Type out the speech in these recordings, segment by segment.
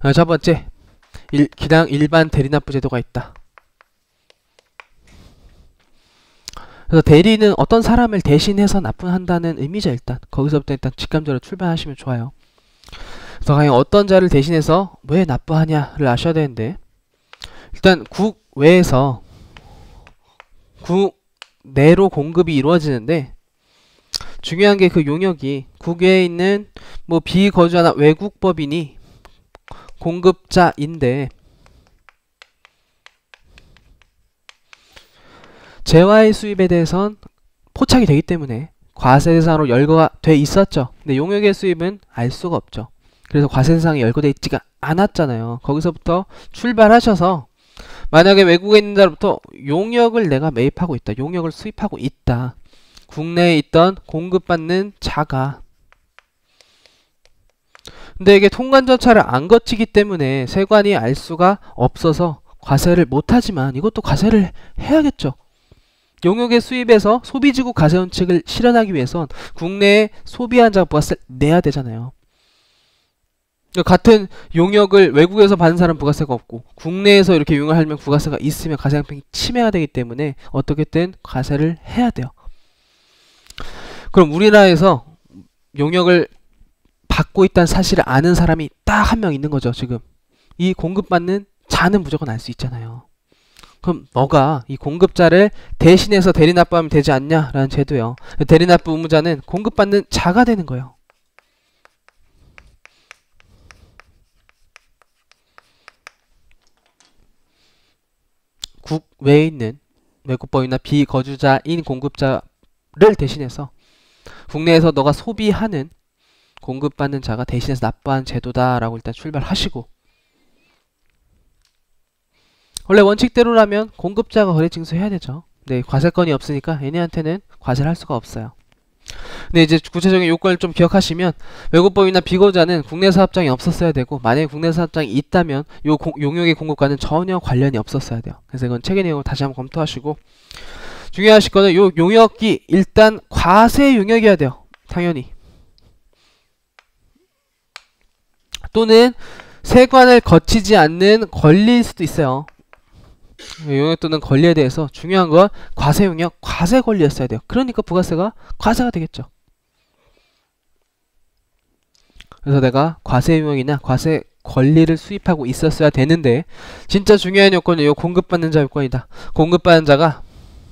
첫 번째, 그냥 일반 대리납부 제도가 있다. 그래서 대리는 어떤 사람을 대신해서 납부한다는 의미죠. 일단 거기서부터 일단 직감적으로 출발하시면 좋아요. 그래서 과연 어떤 자를 대신해서 왜 납부하냐를 아셔야 되는데, 일단 국외에서 국내로 공급이 이루어지는데, 중요한 게 그 용역이 국외에 있는 뭐 비거주하나 외국법인이 공급자인데, 재화의 수입에 대해선 포착이 되기 때문에 과세 대상으로 열거가 돼 있었죠. 근데 용역의 수입은 알 수가 없죠. 그래서 과세 대상에 열거돼 있지가 않았잖아요. 거기서부터 출발하셔서 만약에 외국에 있는 자로부터 용역을 내가 매입하고 있다, 용역을 수입하고 있다, 국내에 있던 공급받는 자가, 근데 이게 통관 절차를 안 거치기 때문에 세관이 알 수가 없어서 과세를 못하지만 이것도 과세를 해야겠죠. 용역의 수입에서 소비지구 과세원칙을 실현하기 위해선 국내에 소비한 자가 부가세를 내야 되잖아요. 같은 용역을 외국에서 받은 사람 부가세가 없고 국내에서 이렇게 용역을 하면 부가세가 있으면 과세강평이 침해가 되기 때문에 어떻게든 과세를 해야 돼요. 그럼 우리나라에서 용역을 받고 있다는 사실을 아는 사람이 딱 한 명 있는 거죠. 지금 이 공급받는 자는 무조건 알 수 있잖아요. 그럼 너가 이 공급자를 대신해서 대리납부하면 되지 않냐라는 제도요. 대리납부 의무자는 공급받는 자가 되는 거예요. 국외에 있는 외국법인이나 비거주자인 공급자를 대신해서 국내에서 너가 소비하는 공급받는 자가 대신해서 납부하는 제도다라고 일단 출발하시고, 원래 원칙대로라면 공급자가 거래 징수해야 되죠. 네, 과세권이 없으니까 얘네한테는 과세를 할 수가 없어요. 근데 이제 구체적인 요건을 좀 기억하시면, 외국법인이나 비거주자는 국내 사업장이 없었어야 되고, 만약에 국내 사업장이 있다면 용역의 공급과는 전혀 관련이 없었어야 돼요. 그래서 이건 책의 내용을 다시 한번 검토하시고, 중요하실 거는 요 용역이 일단 과세 용역이어야 돼요. 당연히. 또는 세관을 거치지 않는 권리일 수도 있어요. 용역 또는 권리에 대해서 중요한 건 과세 용역, 과세 권리였어야 돼요. 그러니까 부가세가 과세가 되겠죠. 그래서 내가 과세 용역이나 과세 권리를 수입하고 있었어야 되는데, 진짜 중요한 요건은 이 공급받는 자 요건이다. 공급받는 자가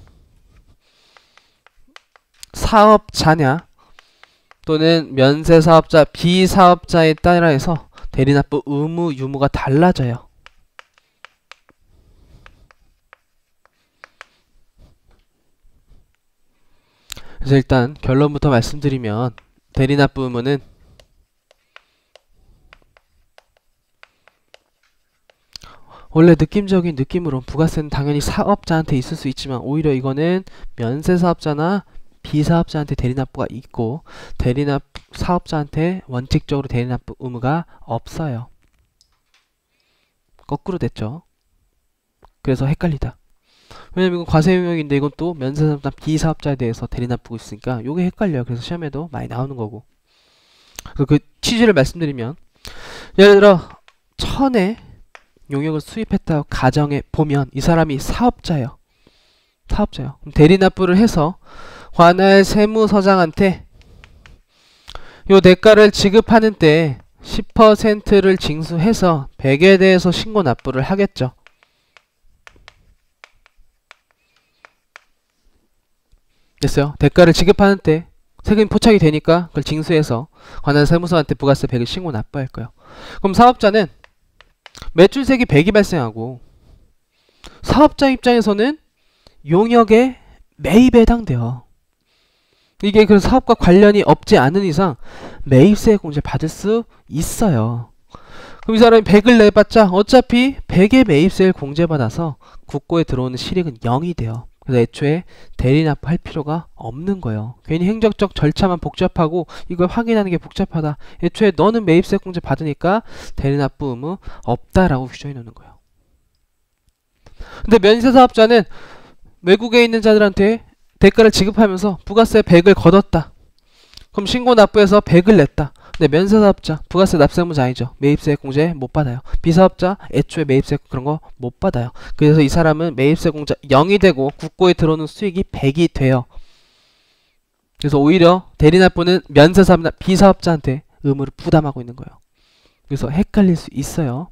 사업자냐 또는 면세사업자, 비사업자에 따라 해서 대리납부 의무, 유무가 달라져요. 그래서 일단 결론부터 말씀드리면, 대리납부 의무는 원래 느낌적인 느낌으로 부가세는 당연히 사업자한테 있을 수 있지만, 오히려 이거는 면세사업자나 비사업자한테 대리납부가 있고, 사업자한테 원칙적으로 대리납부 의무가 없어요. 거꾸로 됐죠. 그래서 헷갈리다. 왜냐면 이건 과세 용역인데 이건 또 면세사업자, 비사업자에 대해서 대리납부가 있으니까 요게 헷갈려요. 그래서 시험에도 많이 나오는 거고. 그래서 그 취지를 말씀드리면, 예를 들어 1000에 용역을 수입했다고 가정해 보면 이 사람이 사업자예요. 사업자예요. 그럼 대리납부를 해서 관할 세무서장한테 요 대가를 지급하는 때 10%를 징수해서 100에 대해서 신고 납부를 하겠죠. 됐어요? 대가를 지급하는 때 세금이 포착이 되니까 그걸 징수해서 관할 세무서한테 부가세 100을 신고 납부할 거예요. 그럼 사업자는 매출세기 100이 발생하고, 사업자 입장에서는 용역의 매입에 해당돼요. 이게 그 사업과 관련이 없지 않은 이상 매입세 공제 받을 수 있어요. 그럼 이 사람이 100을 내봤자 어차피 100의 매입세를 공제받아서 국고에 들어오는 실익은 0이 돼요. 그래서 애초에 대리납부 할 필요가 없는 거예요. 괜히 행정적 절차만 복잡하고 이걸 확인하는 게 복잡하다. 애초에 너는 매입세 공제 받으니까 대리납부 의무 없다라고 규정해 놓는 거예요. 근데 면세사업자는 외국에 있는 자들한테 대가를 지급하면서 부가세 100을 걷었다. 그럼 신고 납부해서 100을 냈다. 근데 면세사업자 부가세 납세의무자 아니죠. 매입세 공제 못 받아요. 비사업자 애초에 매입세 그런 거 못 받아요. 그래서 이 사람은 매입세 공제 0이 되고 국고에 들어오는 수익이 100이 돼요. 그래서 오히려 대리납부는 면세사업자 비사업자한테 의무를 부담하고 있는 거예요. 그래서 헷갈릴 수 있어요.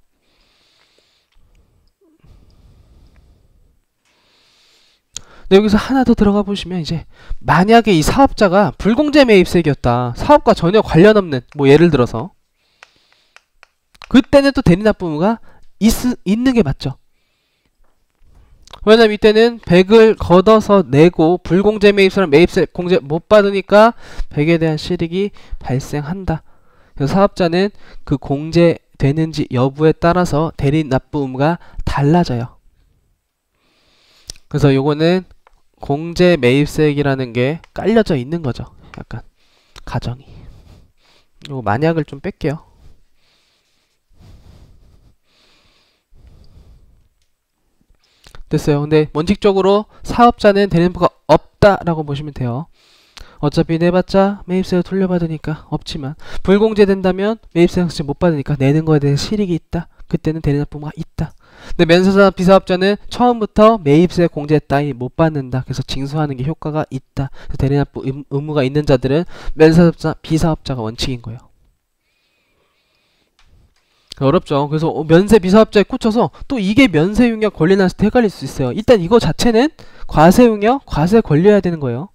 네, 여기서 하나 더 들어가 보시면 이제 만약에 이 사업자가 불공제 매입세액이었다. 사업과 전혀 관련 없는 뭐 예를 들어서 그때는 또 대리납부 의무가 있는 게 맞죠. 왜냐면 이때는 100을 걷어서 내고 불공제 매입세는 매입세 공제 못 받으니까 100에 대한 실익이 발생한다. 그래서 사업자는 그 공제되는지 여부에 따라서 대리납부 의무가 달라져요. 그래서 요거는 공제 매입세액이라는 게 깔려져 있는 거죠. 약간 가정이. 요거 만약을 좀 뺄게요. 됐어요. 근데 원칙적으로 사업자는 대리납부가 없다라고 보시면 돼요. 어차피 내봤자 매입세를 돌려받으니까 없지만 불공제된다면 매입세 삭제 못 받으니까 내는 거에 대해 실익이 있다. 그때는 대리납부가 있다. 근데 면세사 비사업자는 처음부터 매입세 공제 따위 못 받는다. 그래서 징수하는 게 효과가 있다. 그래서 대리납부 의무가 있는 자들은 면세사업자 비사업자가 원칙인 거예요. 어렵죠. 그래서 면세 비사업자에 꽂혀서 또 이게 면세용역 권리 나서 헷갈릴 수 있어요. 일단 이거 자체는 과세용역, 과세 권리여야 되는 거예요.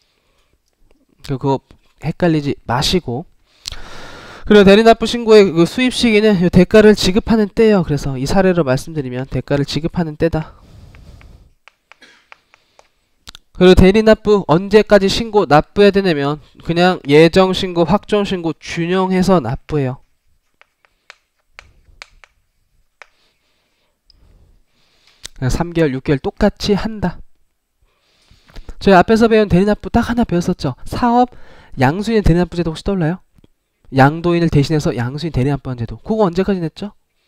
그거 헷갈리지 마시고. 그리고 대리납부 신고의 그 수입 시기는 대가를 지급하는 때예요. 그래서 이 사례로 말씀드리면 대가를 지급하는 때다. 그리고 대리납부 언제까지 신고 납부해야 되냐면 그냥 예정신고, 확정신고 준용해서 납부해요. 그냥 3개월, 6개월 똑같이 한다. 저희 앞에서 배운 대리납부 딱 하나 배웠었죠. 사업 양수인 대리납부제도 혹시 떠올라요? 양도인을 대신해서 양수인 대리납부한 제도. 그거 언제까지 냈죠?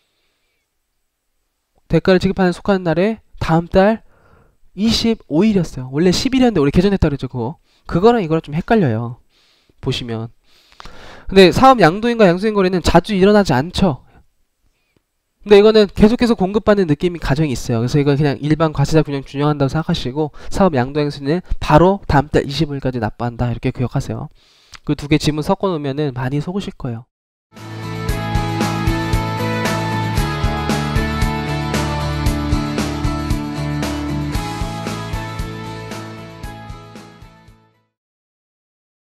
대가를 지급하는 속하는 날에 다음 달 25일이었어요. 원래 10일이었는데 원래 개정했다 그랬죠. 그거랑 이거랑 좀 헷갈려요. 보시면. 근데 사업 양도인과 양수인 거래는 자주 일어나지 않죠. 근데 이거는 계속해서 공급받는 느낌이 가정이 있어요. 그래서 이거 그냥 일반 과세자 균형 준용한다고 생각하시고 사업 양도 양수인은 바로 다음 달 25일까지 납부한다. 이렇게 기억하세요. 그 두 개 지문 섞어 놓으면은 많이 속으실 거예요.